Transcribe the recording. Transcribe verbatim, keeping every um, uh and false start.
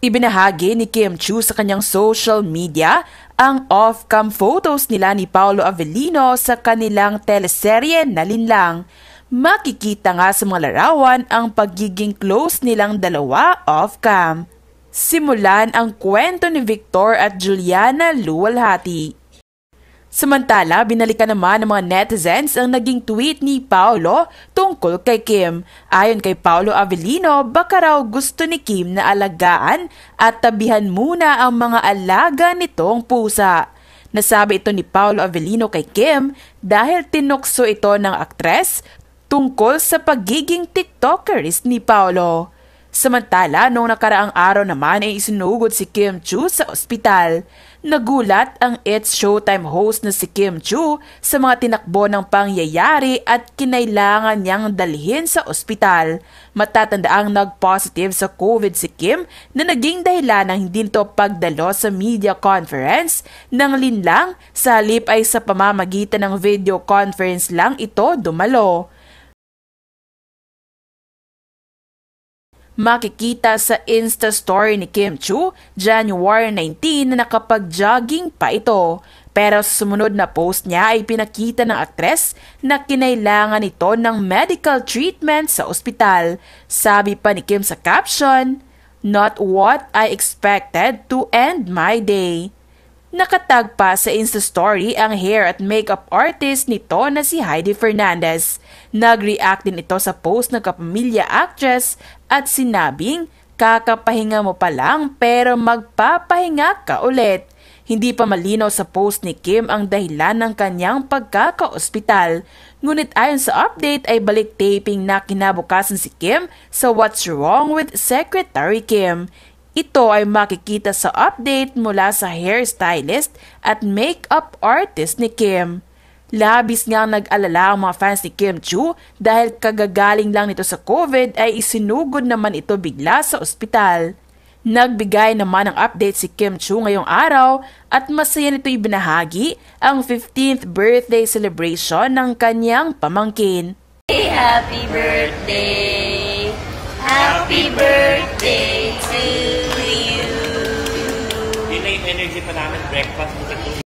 Ibinahagi ni Kim Chiu sa kanyang social media ang off-cam photos nila ni Paolo Avellino sa kanilang teleserye na Linlang. Makikita nga sa mga larawan ang pagiging close nilang dalawa off-cam. Simulan ang kwento ni Victor at Juliana Luwalhati. Samantala, binalikan naman ng mga netizens ang naging tweet ni Paolo tungkol kay Kim. Ayon kay Paolo Avellino, baka raw gusto ni Kim na alagaan at tabihan muna ang mga alaga nitong pusa. Nasabi ito ni Paolo Avellino kay Kim dahil tinukso ito ng aktres tungkol sa pagiging TikTokeris ni Paolo. Samantala, noong nakaraang araw naman ay isinugod si Kim Chiu sa ospital. Nagulat ang It's Showtime host na si Kim Chiu sa mga tinakbo ng pangyayari at kinailangan niyang dalhin sa ospital. Matatandaang nag-positive sa COVID si Kim na naging dahilan ng hindi nito pagdalo sa media conference ng Linlang, sa halip ay sa pamamagitan ng video conference lang ito dumalo. Makikita sa Insta story ni Kim Chiu, January nineteenth na nakapag-jogging pa ito. Pero sa sumunod na post niya ay pinakita ng aktres na kinailangan ito ng medical treatment sa ospital. Sabi pa ni Kim sa caption, "Not what I expected to end my day." Nakatag pa sa Insta story ang hair at makeup artist nito na si Heidi Fernandez. Nag-react din ito sa post ng kapamilya actress at sinabing, "Kakapahinga mo pa lang pero magpapahinga ka ulit." Hindi pa malinaw sa post ni Kim ang dahilan ng kanyang pagkaka-ospital. Ngunit ayon sa update ay balik taping na kinabukasan si Kim sa What's Wrong with Secretary Kim. Ito ay makikita sa update mula sa hairstylist at makeup artist ni Kim. Labis nga nag-alala ang mga fans ni Kim Chiu dahil kagagaling lang nito sa COVID ay isinugod naman ito bigla sa ospital. Nagbigay naman ng update si Kim Chiu ngayong araw at masaya nito ibinahagi ang fifteenth birthday celebration ng kanyang pamangkin. Hey, happy birthday! Happy birthday to you! Yun na yung energy pa namin, breakfast.